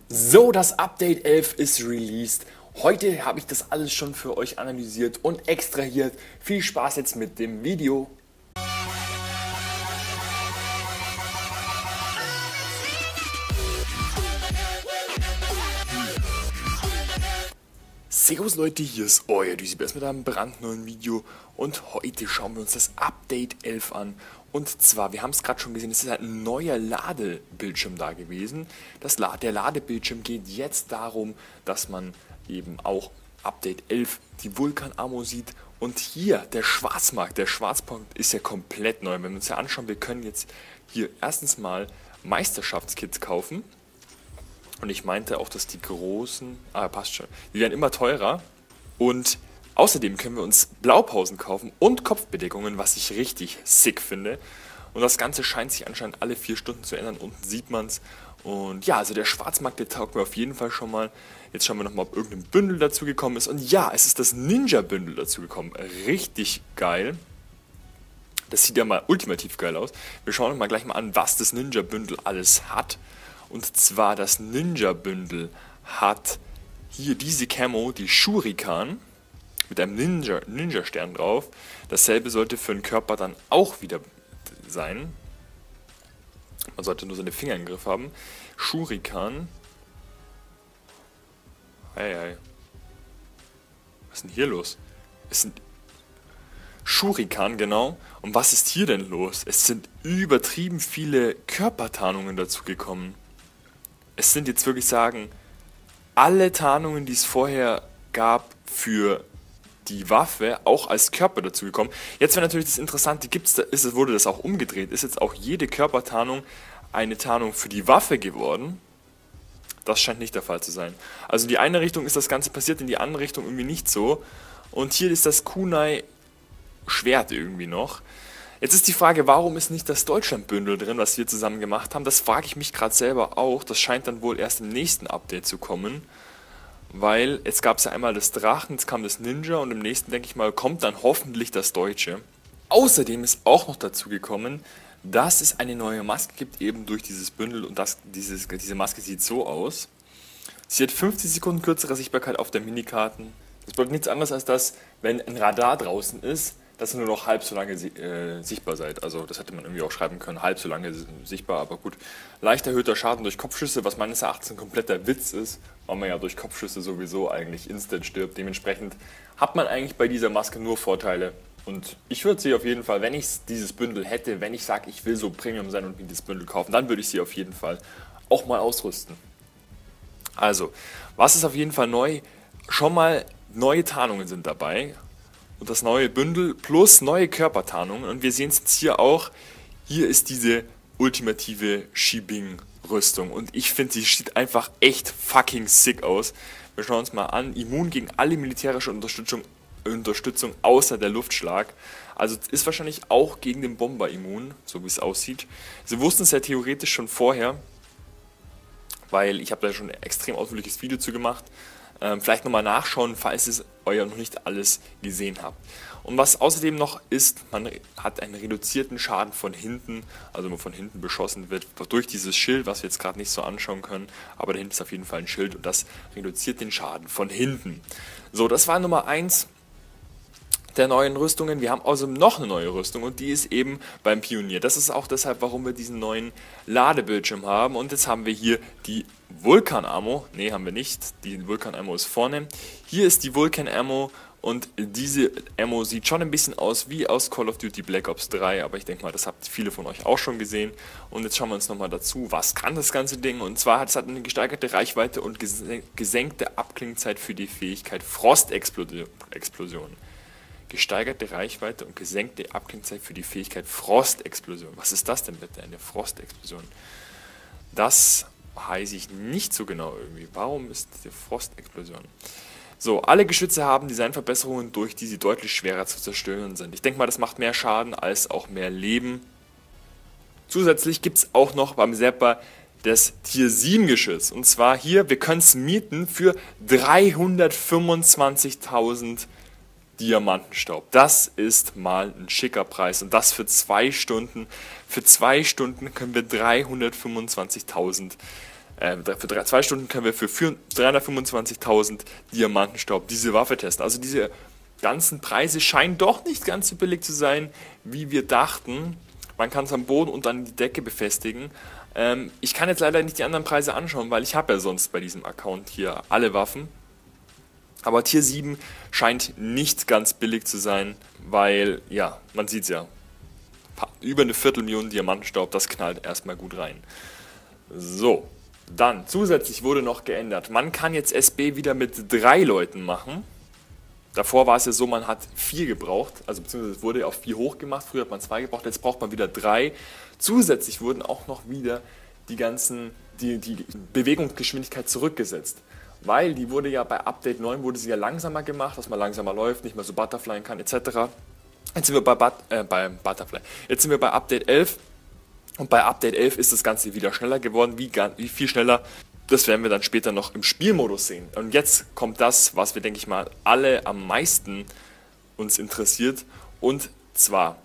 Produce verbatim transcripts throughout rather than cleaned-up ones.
So, das Update elf ist released. Heute habe ich das alles schon für euch analysiert und extrahiert. Viel Spaß jetzt mit dem Video. Servus Leute, hier ist euer Düsibers mit einem brandneuen Video und heute schauen wir uns das Update elf an. Und zwar, wir haben es gerade schon gesehen, es ist ein neuer Ladebildschirm da gewesen. Das La der Ladebildschirm geht jetzt darum, dass man eben auch Update elf die Vulkan-Ammo sieht. Und hier, der Schwarzmarkt, der Schwarzpunkt ist ja komplett neu. Wenn wir uns ja anschauen, wir können jetzt hier erstens mal Meisterschaftskits kaufen. Und ich meinte auch, dass die großen, ah passt schon, die werden immer teurer. Und außerdem können wir uns Blaupausen kaufen und Kopfbedeckungen, was ich richtig sick finde. Und das Ganze scheint sich anscheinend alle vier Stunden zu ändern. Unten sieht man es. Und ja, also der Schwarzmarkt, der taugt mir auf jeden Fall schon mal. Jetzt schauen wir nochmal, ob irgendein Bündel dazu gekommen ist. Und ja, es ist das Ninja-Bündel dazu gekommen. Richtig geil. Das sieht ja mal ultimativ geil aus. Wir schauen uns mal gleich mal an, was das Ninja-Bündel alles hat. Und zwar das Ninja-Bündel hat hier diese Camo, die Shurikan, mit einem Ninja, Ninja-Stern drauf. Dasselbe sollte für den Körper dann auch wieder sein. Man sollte nur seine Finger im Griff haben. Shurikan. Hey, hey. Was ist denn hier los? Es sind Shurikan, genau. Und was ist hier denn los? Es sind übertrieben viele Körpertarnungen dazu gekommen. Es sind jetzt wirklich sagen, alle Tarnungen, die es vorher gab für die Waffe, auch als Körper dazu gekommen. Jetzt wäre natürlich das Interessante, gibt's da, ist, wurde das auch umgedreht? Ist jetzt auch jede Körpertarnung eine Tarnung für die Waffe geworden? Das scheint nicht der Fall zu sein. Also in die eine Richtung ist das Ganze passiert, in die andere Richtung irgendwie nicht so. Und hier ist das Kunai Schwert irgendwie noch. Jetzt ist die Frage, warum ist nicht das Deutschland-Bündel drin, was wir zusammen gemacht haben? Das frage ich mich gerade selber auch. Das scheint dann wohl erst im nächsten Update zu kommen. Weil jetzt gab es ja einmal das Drachen, jetzt kam das Ninja und im nächsten, denke ich mal, kommt dann hoffentlich das Deutsche. Außerdem ist auch noch dazu gekommen, dass es eine neue Maske gibt, eben durch dieses Bündel. Und das, dieses, diese Maske sieht so aus. Sie hat fünfzig Sekunden kürzere Sichtbarkeit auf der Minikarten. Das bedeutet nichts anderes als dass, wenn ein Radar draußen ist, dass ihr nur noch halb so lange äh, sichtbar seid. Also das hätte man irgendwie auch schreiben können, halb so lange sichtbar, aber gut. Leicht erhöhter Schaden durch Kopfschüsse, was meines Erachtens ein kompletter Witz ist, weil man ja durch Kopfschüsse sowieso eigentlich instant stirbt. Dementsprechend hat man eigentlich bei dieser Maske nur Vorteile. Und ich würde sie auf jeden Fall, wenn ich dieses Bündel hätte, wenn ich sage, ich will so Premium sein und mir dieses Bündel kaufen, dann würde ich sie auf jeden Fall auch mal ausrüsten. Also, was ist auf jeden Fall neu? Schon mal neue Tarnungen sind dabei. Und das neue Bündel plus neue Körpertarnungen. Und wir sehen es jetzt hier auch. Hier ist diese ultimative Shibing-Rüstung. Und ich finde, sie sieht einfach echt fucking sick aus. Wir schauen uns mal an. Immun gegen alle militärische Unterstützung, Unterstützung außer der Luftschlag. Also ist wahrscheinlich auch gegen den Bomber immun, so wie es aussieht. Sie wussten es ja theoretisch schon vorher, weil ich habe da schon ein extrem ausführliches Video zu gemacht. Ähm, vielleicht nochmal nachschauen, falls ihr euer noch nicht alles gesehen habt. Und was außerdem noch ist, man hat einen reduzierten Schaden von hinten, also wenn man von hinten beschossen wird, durch dieses Schild, was wir jetzt gerade nicht so anschauen können, aber dahinter ist auf jeden Fall ein Schild und das reduziert den Schaden von hinten. So, das war Nummer eins der neuen Rüstungen. Wir haben also noch eine neue Rüstung und die ist eben beim Pionier. Das ist auch deshalb, warum wir diesen neuen Ladebildschirm haben. Und jetzt haben wir hier die Vulkan-Ammo. Ne, haben wir nicht. Die Vulkan-Ammo ist vorne. Hier ist die Vulkan-Ammo und diese Ammo sieht schon ein bisschen aus wie aus Call of Duty Black Ops drei, aber ich denke mal, das habt viele von euch auch schon gesehen. Und jetzt schauen wir uns nochmal dazu, was kann das ganze Ding? Und zwar hat es eine gesteigerte Reichweite und gesenkte Abklingzeit für die Fähigkeit Frostexplosion. Gesteigerte Reichweite und gesenkte Abklingzeit für die Fähigkeit Frostexplosion. Was ist das denn bitte, eine Frostexplosion? Das weiß ich nicht so genau irgendwie. Warum ist die Frostexplosion? So, alle Geschütze haben Designverbesserungen, durch die sie deutlich schwerer zu zerstören sind. Ich denke mal, das macht mehr Schaden als auch mehr Leben. Zusätzlich gibt es auch noch beim Zapper das Tier sieben Geschütz. Und zwar hier, wir können es mieten für dreihundertfünfundzwanzigtausend Diamantenstaub. Das ist mal ein schicker Preis und das für zwei Stunden. Für zwei Stunden können wir dreihundertfünfundzwanzigtausend Äh, für drei, zwei Stunden können wir für dreihundertfünfundzwanzigtausend Diamantenstaub diese Waffe testen. Also diese ganzen Preise scheinen doch nicht ganz so billig zu sein, wie wir dachten. Man kann es am Boden und an die Decke befestigen. Ähm, ich kann jetzt leider nicht die anderen Preise anschauen, weil ich habe ja sonst bei diesem Account hier alle Waffen. Aber Tier sieben scheint nicht ganz billig zu sein, weil, ja, man sieht es ja, über eine Viertelmillion Diamantenstaub, das knallt erstmal gut rein. So, dann zusätzlich wurde noch geändert. Man kann jetzt S B wieder mit drei Leuten machen. Davor war es ja so, man hat vier gebraucht, also beziehungsweise es wurde ja auf vier hochgemacht, früher hat man zwei gebraucht, jetzt braucht man wieder drei. Zusätzlich wurden auch noch wieder die ganzen, die, die Bewegungsgeschwindigkeit zurückgesetzt. Weil die wurde ja bei Update neun wurde sie ja langsamer gemacht, dass man langsamer läuft, nicht mehr so butterflyen kann, et cetera. Jetzt sind wir bei, But äh, bei Butterfly. Jetzt sind wir bei Update elf und bei Update elf ist das Ganze wieder schneller geworden. Wie, wie viel schneller? Das werden wir dann später noch im Spielmodus sehen. Und jetzt kommt das, was wir, denke ich mal, alle am meisten uns interessiert. Und zwar,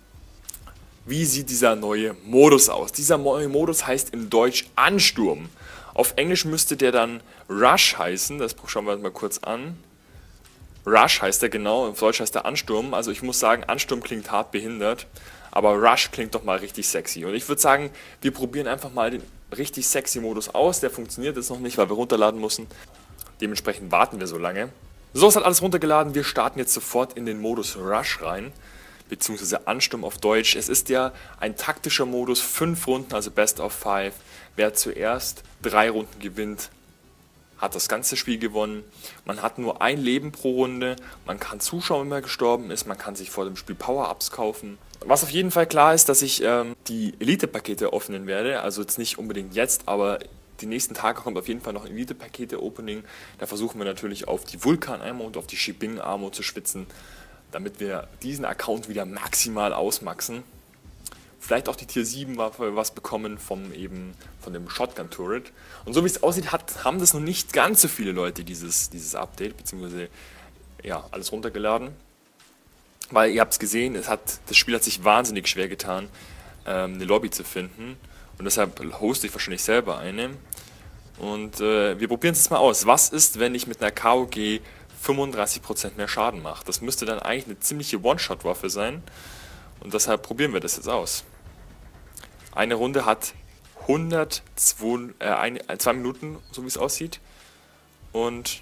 wie sieht dieser neue Modus aus? Dieser neue Modus heißt im Deutsch Ansturm. Auf Englisch müsste der dann Rush heißen. Das schauen wir uns mal kurz an. Rush heißt der genau, auf Deutsch heißt der Ansturm. Also ich muss sagen, Ansturm klingt hart behindert. Aber Rush klingt doch mal richtig sexy. Und ich würde sagen, wir probieren einfach mal den richtig sexy Modus aus. Der funktioniert jetzt noch nicht, weil wir runterladen müssen. Dementsprechend warten wir so lange. So, es hat alles runtergeladen. Wir starten jetzt sofort in den Modus Rush rein. Beziehungsweise Ansturm auf Deutsch. Es ist ja ein taktischer Modus. Fünf Runden, also Best of Five. Wer zuerst drei Runden gewinnt, hat das ganze Spiel gewonnen. Man hat nur ein Leben pro Runde. Man kann zuschauen, wenn man gestorben ist. Man kann sich vor dem Spiel Power-Ups kaufen. Was auf jeden Fall klar ist, dass ich ähm, die Elite-Pakete öffnen werde. Also jetzt nicht unbedingt jetzt, aber die nächsten Tage kommt auf jeden Fall noch ein Elite-Pakete-Opening. Da versuchen wir natürlich auf die Vulkan-Armor und auf die Shibing-Armor zu spitzen, damit wir diesen Account wieder maximal ausmaxen. Vielleicht auch die Tier sieben Waffe was bekommen vom eben von dem Shotgun Turret. Und so wie es aussieht, hat, haben das noch nicht ganz so viele Leute dieses, dieses Update, beziehungsweise ja, alles runtergeladen. Weil ihr habt es gesehen, es hat, das Spiel hat sich wahnsinnig schwer getan, ähm, eine Lobby zu finden. Und deshalb hoste ich wahrscheinlich selber eine. Und äh, wir probieren es jetzt mal aus. Was ist, wenn ich mit einer K O G fünfunddreißig Prozent mehr Schaden mache? Das müsste dann eigentlich eine ziemliche One-Shot-Waffe sein. Und deshalb probieren wir das jetzt aus. Eine Runde hat hundertzwei, äh, ein, zwei Minuten, so wie es aussieht. Und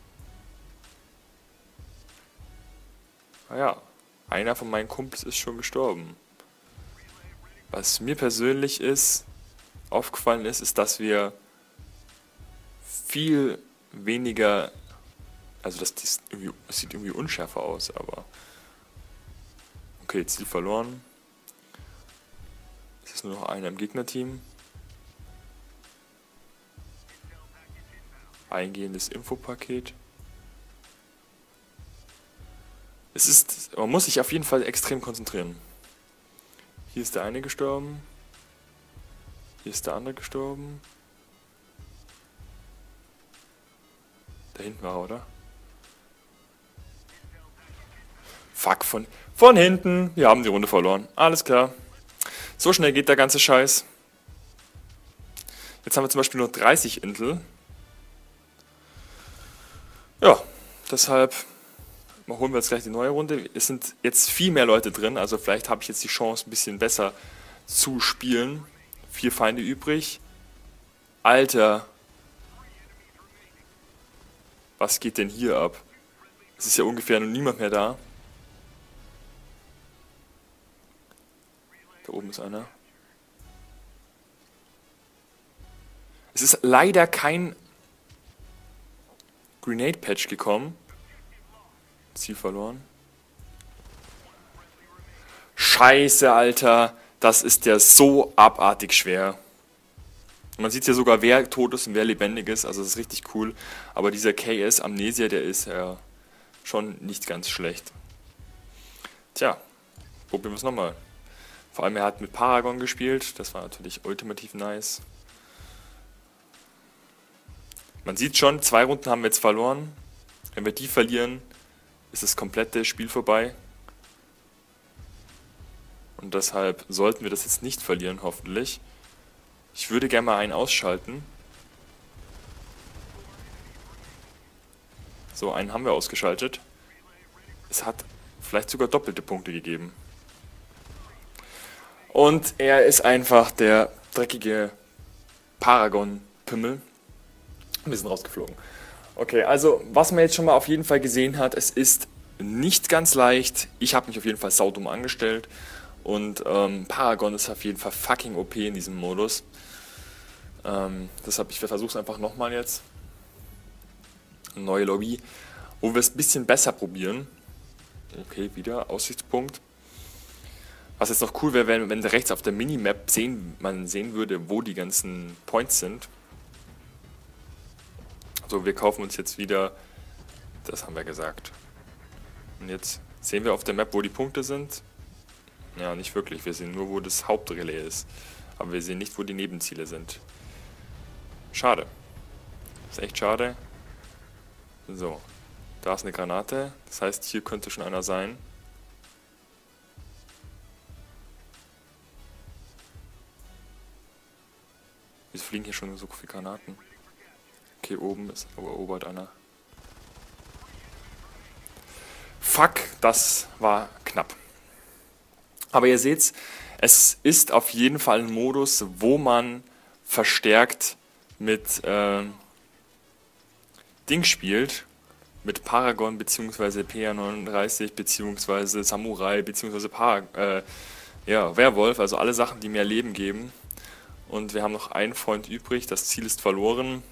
naja, einer von meinen Kumpels ist schon gestorben. Was mir persönlich ist, aufgefallen ist, ist, dass wir viel weniger, also das, das, irgendwie, das sieht irgendwie unschärfer aus, aber okay, Ziel verloren. Es ist nur noch einer im Gegnerteam. Eingehendes Infopaket. Es ist, man muss sich auf jeden Fall extrem konzentrieren. Hier ist der eine gestorben. Hier ist der andere gestorben. Da hinten war er, oder? Fuck, von, von hinten. Wir haben die Runde verloren. Alles klar. So schnell geht der ganze Scheiß. Jetzt haben wir zum Beispiel nur dreißig Intel. Ja, deshalb holen wir jetzt gleich die neue Runde. Es sind jetzt viel mehr Leute drin, also vielleicht habe ich jetzt die Chance, ein bisschen besser zu spielen. Vier Feinde übrig. Alter. Was geht denn hier ab? Es ist ja ungefähr noch niemand mehr da. Da oben ist einer. Es ist leider kein Grenade Patch gekommen. Ziel verloren. Scheiße, Alter. Das ist ja so abartig schwer. Man sieht hier sogar, wer tot ist und wer lebendig ist. Also das ist richtig cool. Aber dieser K S Amnesia, der ist ja schon nicht ganz schlecht. Tja, probieren wir es nochmal. Vor allem er hat mit Paragon gespielt. Das war natürlich ultimativ nice. Man sieht schon, zwei Runden haben wir jetzt verloren. Wenn wir die verlieren, ist das komplette Spiel vorbei. Und deshalb sollten wir das jetzt nicht verlieren, hoffentlich. Ich würde gerne mal einen ausschalten. So, einen haben wir ausgeschaltet. Es hat vielleicht sogar doppelte Punkte gegeben. Und er ist einfach der dreckige Paragon-Pimmel. Wir sind rausgeflogen. Okay, also was man jetzt schon mal auf jeden Fall gesehen hat, es ist nicht ganz leicht. Ich habe mich auf jeden Fall saudumm angestellt. Und ähm, Paragon ist auf jeden Fall fucking O P in diesem Modus. Ähm, deshalb, ich versuche es einfach nochmal jetzt. Eine neue Lobby, wo wir es ein bisschen besser probieren. Okay, wieder Aussichtspunkt. Was jetzt noch cool wäre, wenn, wenn rechts auf der Minimap sehen, man sehen würde, wo die ganzen Points sind. So, wir kaufen uns jetzt wieder, das haben wir gesagt. Und jetzt sehen wir auf der Map, wo die Punkte sind. Ja, nicht wirklich, wir sehen nur, wo das Hauptrelais ist. Aber wir sehen nicht, wo die Nebenziele sind. Schade. Ist echt schade. So, da ist eine Granate. Das heißt, hier könnte schon einer sein. Wieso fliegen hier schon so viele Granaten? Okay, oben ist erobert einer. Fuck, das war knapp. Aber ihr seht's, es ist auf jeden Fall ein Modus, wo man verstärkt mit äh, Ding spielt, mit Paragon bzw. P R neununddreißig bzw. Samurai bzw. Par äh, ja, Werwolf, also alle Sachen, die mehr Leben geben. Und wir haben noch einen Freund übrig, das Ziel ist verloren.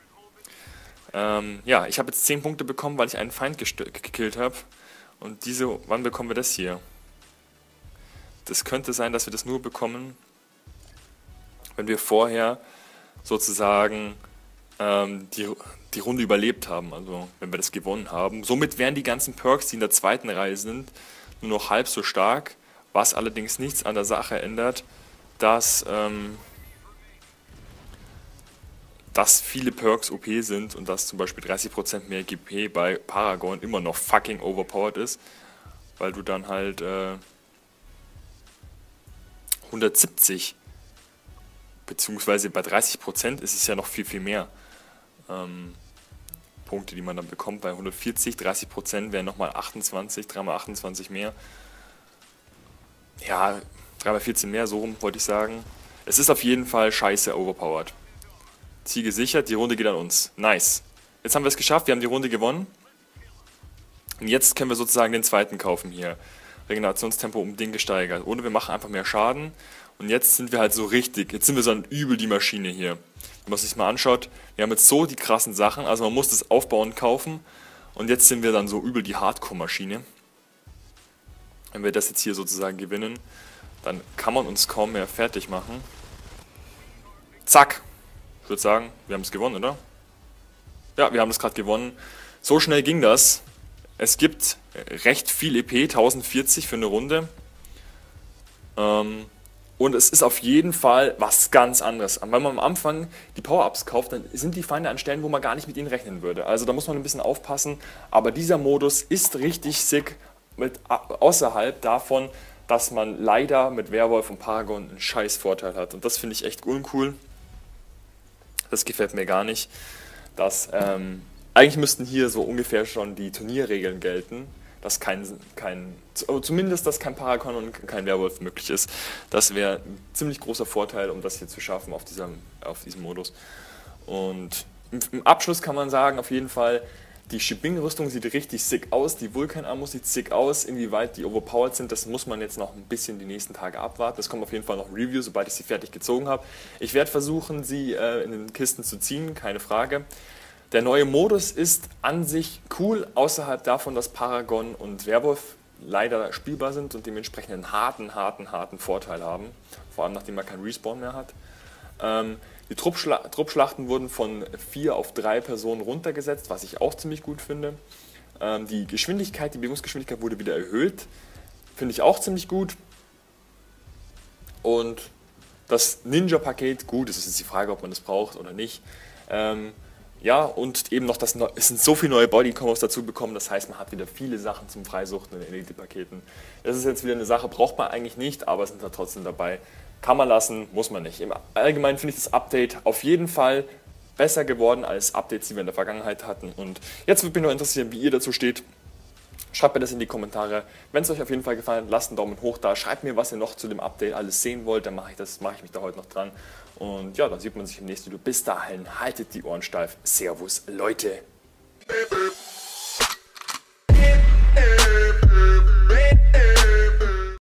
Ähm, ja, ich habe jetzt zehn Punkte bekommen, weil ich einen Feind gekillt habe. Und diese, wann bekommen wir das hier? Das könnte sein, dass wir das nur bekommen, wenn wir vorher sozusagen ähm, die, die Runde überlebt haben, also wenn wir das gewonnen haben. Somit wären die ganzen Perks, die in der zweiten Reihe sind, nur noch halb so stark, was allerdings nichts an der Sache ändert, dass, ähm, dass viele Perks O P sind und dass zum Beispiel dreißig Prozent mehr G P bei Paragon immer noch fucking overpowered ist, weil du dann halt äh, hundertsiebzig, beziehungsweise bei dreißig Prozent ist es ja noch viel, viel mehr ähm, Punkte, die man dann bekommt. Bei hundertvierzig, dreißig Prozent wären nochmal achtundzwanzig, drei mal achtundzwanzig mehr. Ja, drei mal vierzehn mehr, so rum wollte ich sagen. Es ist auf jeden Fall scheiße overpowered. Ziel gesichert, die Runde geht an uns. Nice. Jetzt haben wir es geschafft, wir haben die Runde gewonnen. Und jetzt können wir sozusagen den zweiten kaufen hier. Regenerationstempo um den gesteigert. Oder wir machen einfach mehr Schaden. Und jetzt sind wir halt so richtig, jetzt sind wir so ein übel die Maschine hier. Wenn man sich mal anschaut, wir haben jetzt so die krassen Sachen, also man muss das aufbauen, kaufen. Und jetzt sind wir dann so übel die Hardcore-Maschine. Wenn wir das jetzt hier sozusagen gewinnen, dann kann man uns kaum mehr fertig machen. Zack! Ich würde sagen, wir haben es gewonnen, oder? Ja, wir haben es gerade gewonnen. So schnell ging das. Es gibt recht viel E P, tausendvierzig für eine Runde. Ähm, und es ist auf jeden Fall was ganz anderes. Wenn man am Anfang die Power-Ups kauft, dann sind die Feinde an Stellen, wo man gar nicht mit ihnen rechnen würde. Also da muss man ein bisschen aufpassen. Aber dieser Modus ist richtig sick, mit, außerhalb davon, dass man leider mit Werwolf und Paragon einen scheiß Vorteil hat. Und das finde ich echt uncool. Das gefällt mir gar nicht. Dass, ähm, eigentlich müssten hier so ungefähr schon die Turnierregeln gelten, dass kein, kein zumindest dass kein Paragon und kein Werwolf möglich ist. Das wäre ein ziemlich großer Vorteil, um das hier zu schaffen auf diesem, auf diesem Modus. Und im, im Abschluss kann man sagen, auf jeden Fall, die Shibing-Rüstung sieht richtig sick aus, die Vulkan-Ammo sieht sick aus, inwieweit die overpowered sind, das muss man jetzt noch ein bisschen die nächsten Tage abwarten. Es kommt auf jeden Fall noch ein Review, sobald ich sie fertig gezogen habe. Ich werde versuchen, sie äh, in den Kisten zu ziehen, keine Frage. Der neue Modus ist an sich cool, außerhalb davon, dass Paragon und Werwolf leider spielbar sind und dementsprechend einen harten, harten, harten Vorteil haben, vor allem nachdem man keinen Respawn mehr hat. Ähm, Die Truppschla Truppschlachten wurden von vier auf drei Personen runtergesetzt, was ich auch ziemlich gut finde. Ähm, die Geschwindigkeit, die Bewegungsgeschwindigkeit wurde wieder erhöht, finde ich auch ziemlich gut. Und das Ninja-Paket, gut, es ist jetzt die Frage, ob man das braucht oder nicht. Ähm, ja, und eben noch, das ne es sind so viele neue Body-Combos dazu bekommen, das heißt, man hat wieder viele Sachen zum Freisuchten in den Elite-Paketen. Das ist jetzt wieder eine Sache, braucht man eigentlich nicht, aber es sind da trotzdem dabei. Kann man lassen, muss man nicht. Im Allgemeinen finde ich das Update auf jeden Fall besser geworden als Updates, die wir in der Vergangenheit hatten. Und jetzt würde mich nur interessieren, wie ihr dazu steht. Schreibt mir das in die Kommentare. Wenn es euch auf jeden Fall gefallen hat, lasst einen Daumen hoch da. Schreibt mir, was ihr noch zu dem Update alles sehen wollt. Dann mache ich das, mache ich mich da heute noch dran. Und ja, dann sieht man sich im nächsten Video. Bis dahin, haltet die Ohren steif. Servus, Leute.